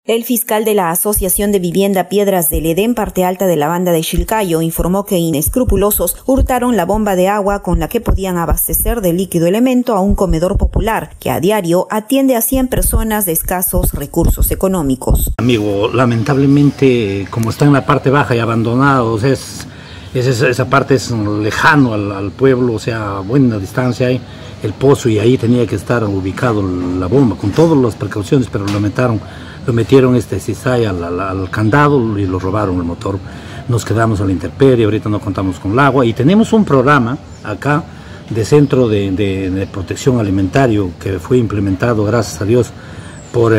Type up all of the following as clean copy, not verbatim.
El fiscal de la Asociación de Vivienda Piedras del Edén, parte alta de la banda de Chilcayo, informó que inescrupulosos hurtaron la bomba de agua con la que podían abastecer de líquido elemento a un comedor popular que a diario atiende a 100 personas de escasos recursos económicos. Amigo, lamentablemente, como está en la parte baja y abandonados, esa parte es lejano al pueblo, o sea, a buena distancia hay el pozo y ahí tenía que estar ubicado la bomba, con todas las precauciones, pero lo metieron cizalla al candado y lo robaron el motor. Nos quedamos a la intemperie, ahorita no contamos con el agua y tenemos un programa acá de centro de protección alimentario que fue implementado, gracias a Dios, por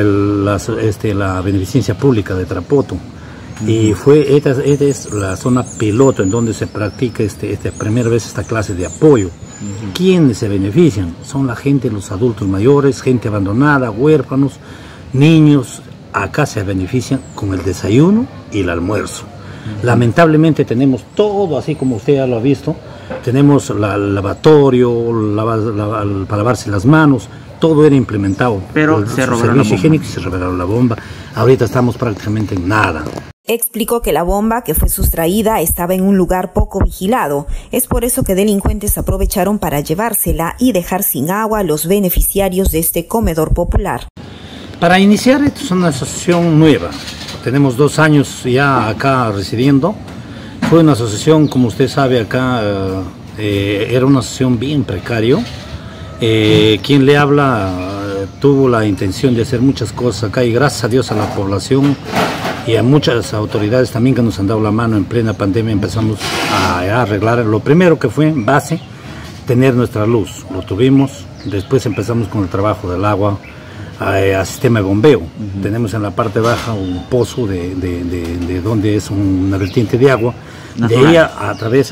la beneficencia pública de Trapoto. Y esta es la zona piloto en donde se practica primera vez esta clase de apoyo. ¿Quiénes se benefician? Son la gente, los adultos mayores, gente abandonada, huérfanos, niños. Acá se benefician con el desayuno y el almuerzo. Lamentablemente tenemos todo, así como usted ya lo ha visto, tenemos el lavatorio, para lavarse las manos, todo era implementado. Pero se robaron la bomba. Higiénico, se robaron la bomba. Ahorita estamos prácticamente en nada. Explicó que la bomba que fue sustraída estaba en un lugar poco vigilado. Es por eso que delincuentes aprovecharon para llevársela y dejar sin agua a los beneficiarios de este comedor popular. Para iniciar, esto es una asociación nueva. Tenemos 2 años ya acá residiendo. Fue una asociación, como usted sabe, acá era una asociación bien precaria. Quien le habla tuvo la intención de hacer muchas cosas acá y gracias a Dios a la población y a muchas autoridades también que nos han dado la mano en plena pandemia empezamos a arreglar. Lo primero que fue en base, tener nuestra luz, lo tuvimos. Después empezamos con el trabajo del agua, a sistema de bombeo. Tenemos en la parte baja un pozo de donde es una vertiente de agua. De ahí a través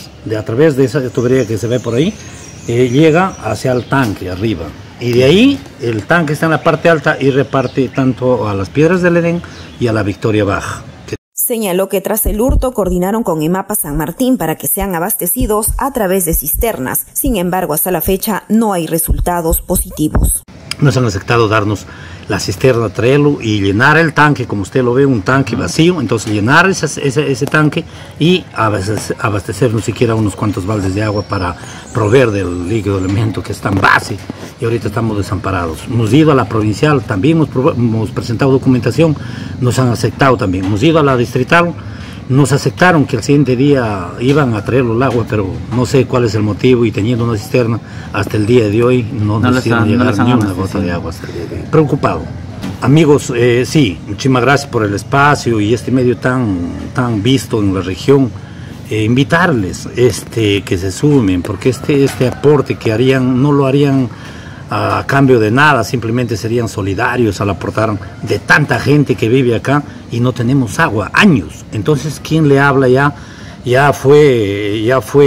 de esa tubería que se ve por ahí, llega hacia el tanque arriba. Y de ahí el tanque está en la parte alta y reparte tanto a las Piedras del Edén y a la Victoria Baja. Señaló que tras el hurto coordinaron con EMAPA San Martín para que sean abastecidos a través de cisternas. Sin embargo, hasta la fecha no hay resultados positivos. Nos han aceptado darnos la cisterna, traerlo y llenar el tanque, como usted lo ve, un tanque vacío, entonces llenar ese tanque y abastecernos siquiera unos cuantos baldes de agua para proveer del líquido elemento que está en base y ahorita estamos desamparados. Hemos ido a la provincial, también hemos presentado documentación, nos han aceptado también. Hemos ido a la distrital, nos aceptaron que el siguiente día iban a traerlo el agua, pero no sé cuál es el motivo y teniendo una cisterna hasta el día de hoy no nos hicieron llegar ni una gota de agua hasta el día de hoy. Preocupado. Amigos, sí, muchísimas gracias por el espacio y este medio tan visto en la región. Invitarles que se sumen, porque este aporte que harían no lo harían a cambio de nada, simplemente serían solidarios al aportar de tanta gente que vive acá y no tenemos agua, años. Entonces, ¿quién le habla ya fue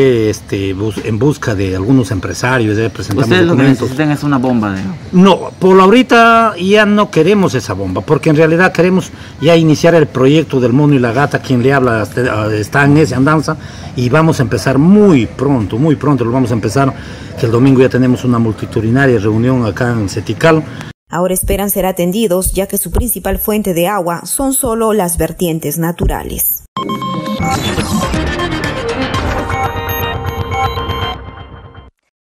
en busca de algunos empresarios, ya presentamos ¿Ustedes documentos. Lo que necesitan es una bomba? No, por ahorita ya no queremos esa bomba, porque en realidad queremos ya iniciar el proyecto del mono y la gata. Quien le habla está en esa andanza y vamos a empezar muy pronto lo vamos a empezar, que el domingo ya tenemos una multitudinaria reunión acá en Cetical. Ahora esperan ser atendidos, ya que su principal fuente de agua son solo las vertientes naturales.